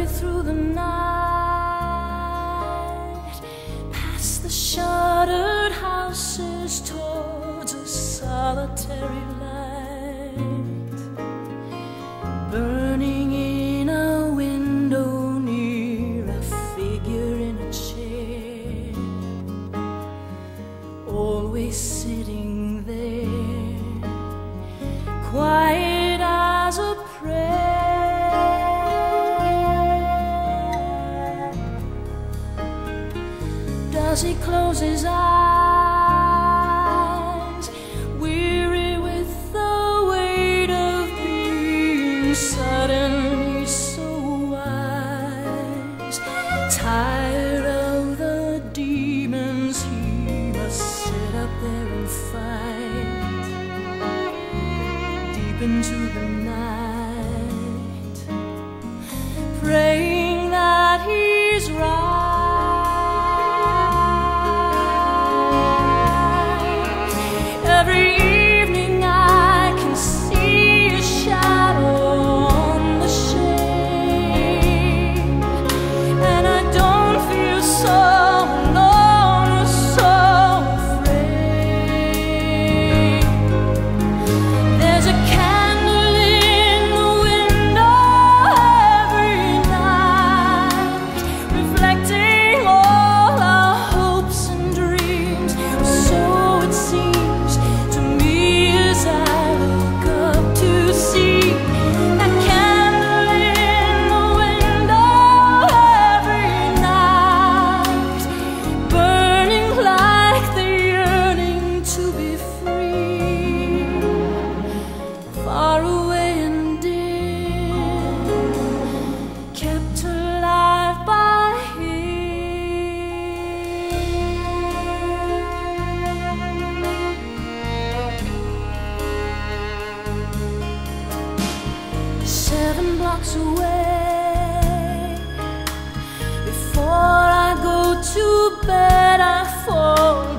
through the night, past the shuttered houses towards a solitary light, burning in a window near a figure in a chair, always sitting there, quiet as a prayer. Does he close his eyes, weary with the weight of being suddenly so wise, tired of the demons he must sit up there and fight, deep into the night, praying that he's right. Every evening I can see a shadow on the shade, and I don't feel so alone or so afraid. There's a candle in the window every night, reflecting all our hopes and dreams, so it seems to me as I look up to see that candle in the window every night, burning like the yearning to be free, far away and dim, kept alive by him. 7 blocks away, before I go to bed I fall